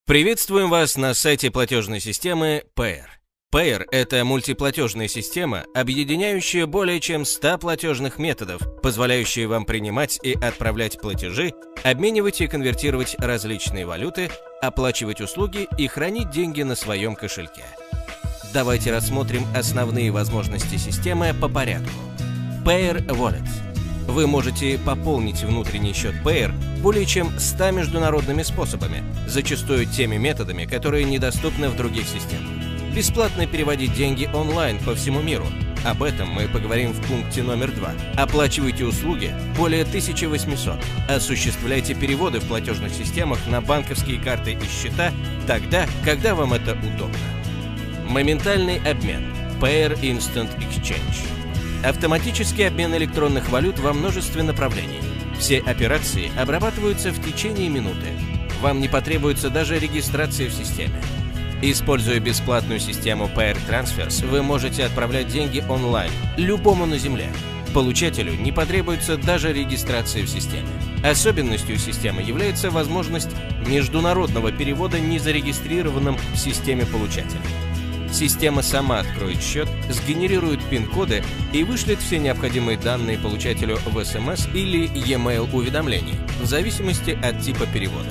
Приветствуем вас на сайте платежной системы Payeer. Payeer – это мультиплатежная система, объединяющая более чем 100 платежных методов, позволяющая вам принимать и отправлять платежи, обменивать и конвертировать различные валюты, оплачивать услуги и хранить деньги на своем кошельке. Давайте рассмотрим основные возможности системы по порядку. Payeer Wallet. Вы можете пополнить внутренний счет Payeer более чем 100 международными способами, зачастую теми методами, которые недоступны в других системах. Бесплатно переводить деньги онлайн по всему миру. Об этом мы поговорим в пункте номер 2. Оплачивайте услуги более 1800. Осуществляйте переводы в платежных системах на банковские карты и счета тогда, когда вам это удобно. Моментальный обмен. Payeer Instant Exchange. Автоматический обмен электронных валют во множестве направлений. Все операции обрабатываются в течение минуты. Вам не потребуется даже регистрация в системе. Используя бесплатную систему Payeer Transfers, вы можете отправлять деньги онлайн, любому на Земле. Получателю не потребуется даже регистрация в системе. Особенностью системы является возможность международного перевода незарегистрированным в системе получателя. Система сама откроет счет, сгенерирует пин-коды и вышлет все необходимые данные получателю в СМС или e-mail уведомлений, в зависимости от типа перевода.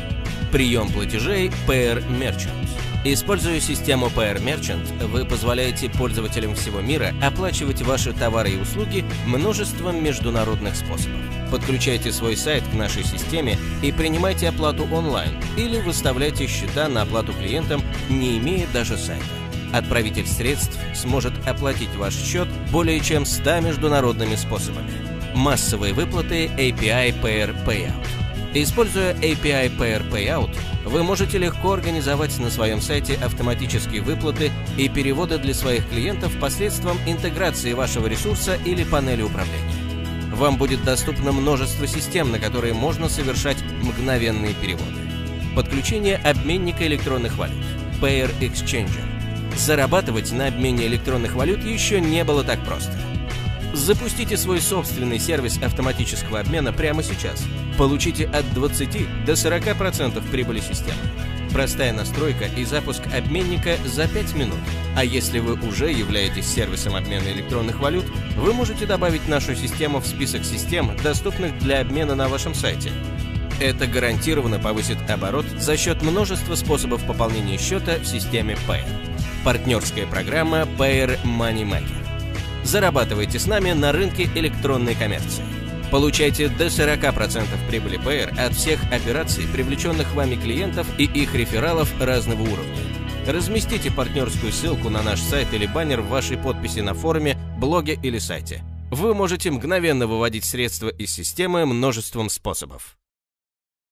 Прием платежей Payeer Merchant. Используя систему Payeer Merchant, вы позволяете пользователям всего мира оплачивать ваши товары и услуги множеством международных способов. Подключайте свой сайт к нашей системе и принимайте оплату онлайн или выставляйте счета на оплату клиентам, не имея даже сайта. Отправитель средств сможет оплатить ваш счет более чем 100 международными способами. Массовые выплаты API Payeer Payout. Используя API Payeer Payout, вы можете легко организовать на своем сайте автоматические выплаты и переводы для своих клиентов посредством интеграции вашего ресурса или панели управления. Вам будет доступно множество систем, на которые можно совершать мгновенные переводы. Подключение обменника электронных валют Payeer Exchanger. Зарабатывать на обмене электронных валют еще не было так просто. Запустите свой собственный сервис автоматического обмена прямо сейчас. Получите от 20 до 40% прибыли системы. Простая настройка и запуск обменника за 5 минут. А если вы уже являетесь сервисом обмена электронных валют, вы можете добавить нашу систему в список систем, доступных для обмена на вашем сайте. Это гарантированно повысит оборот за счет множества способов пополнения счета в системе Payeer. Партнерская программа Payeer Money Maker. Зарабатывайте с нами на рынке электронной коммерции. Получайте до 40% прибыли Payeer от всех операций, привлеченных вами клиентов и их рефералов разного уровня. Разместите партнерскую ссылку на наш сайт или баннер в вашей подписи на форуме, блоге или сайте. Вы можете мгновенно выводить средства из системы множеством способов.